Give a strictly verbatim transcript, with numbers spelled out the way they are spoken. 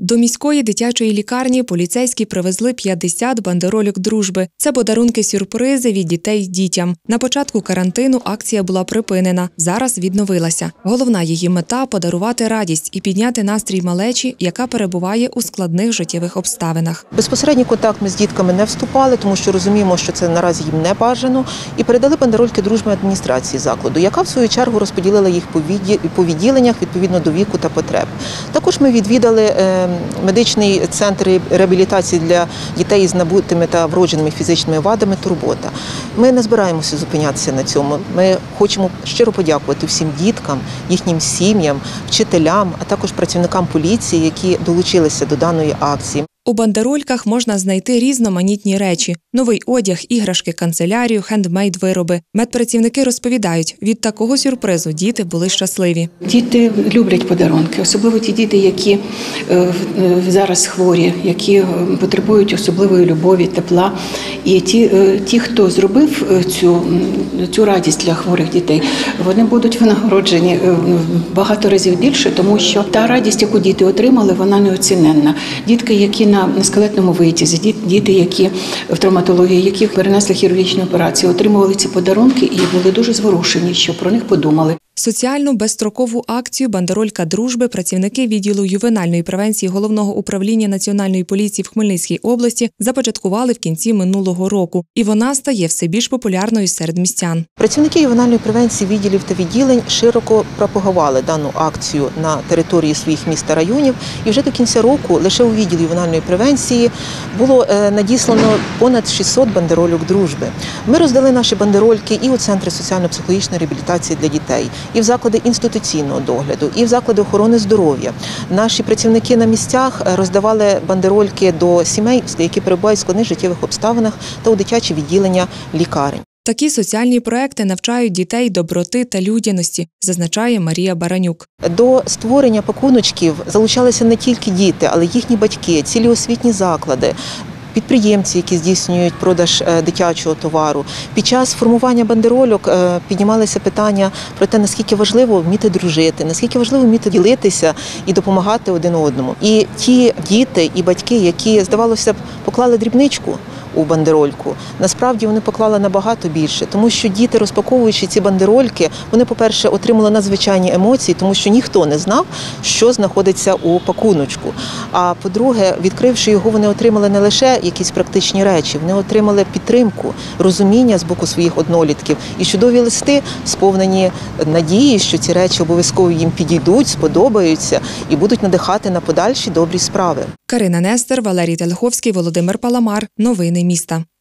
До міської дитячої лікарні поліцейські привезли п'ятдесят бандерольок дружби. Це подарунки-сюрпризи від дітей дітям. На початку карантину акція була припинена, зараз відновилася. Головна її мета – подарувати радість і підняти настрій малечі, яка перебуває у складних життєвих обставинах. Безпосередній контакт ми з дітками не вступали, тому що розуміємо, що це наразі їм не бажано. І передали бандерольки дружби адміністрації закладу, яка в свою чергу розподілила їх по відділеннях відповідно до віку та потреб. Також ми відвідали медичний центр реабілітації для дітей з набутими та вродженими фізичними вадами «Турбота». Ми не збираємося зупинятися на цьому. Ми хочемо щиро подякувати всім діткам, їхнім сім'ям, вчителям, а також працівникам поліції, які долучилися до даної акції. У бандерольках можна знайти різноманітні речі – новий одяг, іграшки, канцелярію, хендмейд-вироби. Медпрацівники розповідають, від такого сюрпризу діти були щасливі. Діти люблять подарунки, особливо ті діти, які зараз хворі, які потребують особливої любові, тепла. І ті, ті хто зробив цю, цю радість для хворих дітей, вони будуть винагороджені багато разів більше, тому що та радість, яку діти отримали, вона неоціненна. Дітки, які на скелетному витязі, діти, які в травматології, які перенесли хірургічну операцію, отримували ці подарунки і були дуже зворушені, що про них подумали. Соціальну безстрокову акцію «Бандеролька дружби» працівники відділу ювенальної превенції Головного управління Національної поліції в Хмельницькій області започаткували в кінці минулого року. І вона стає все більш популярною серед містян. Працівники ювенальної превенції відділів та відділень широко пропагували дану акцію на території своїх міст та районів. І вже до кінця року лише у відділі ювенальної превенції було надіслано понад шістсот бандерольок дружби. Ми роздали наші бандерольки і у центри соціально-психологічної реабілітації для дітей, і в заклади інституційного догляду, і в заклади охорони здоров'я. Наші працівники на місцях роздавали бандерольки до сімей, які перебувають в складних життєвих обставинах, та у дитячі відділення лікарень. Такі соціальні проекти навчають дітей доброти та людяності, зазначає Марія Баранюк. До створення пакуночків залучалися не тільки діти, але й їхні батьки, цілі освітні заклади, підприємці, які здійснюють продаж дитячого товару. Під час формування бандерольок піднімалися питання про те, наскільки важливо вміти дружити, наскільки важливо вміти ділитися і допомагати один одному. І ті діти і батьки, які, здавалося б, поклали дрібничку у бандерольку, насправді вони поклали набагато більше, тому що діти, розпаковуючи ці бандерольки, вони, по-перше, отримали надзвичайні емоції, тому що ніхто не знав, що знаходиться у пакуночку. А по-друге, відкривши його, вони отримали не лише якісь практичні речі, вони отримали підтримку, розуміння з боку своїх однолітків і чудові листи, сповнені надії, що ці речі обов'язково їм підійдуть, сподобаються і будуть надихати на подальші добрі справи. Карина Нестер, Валерій Телеховський, Володимир Паламар. Новини міста.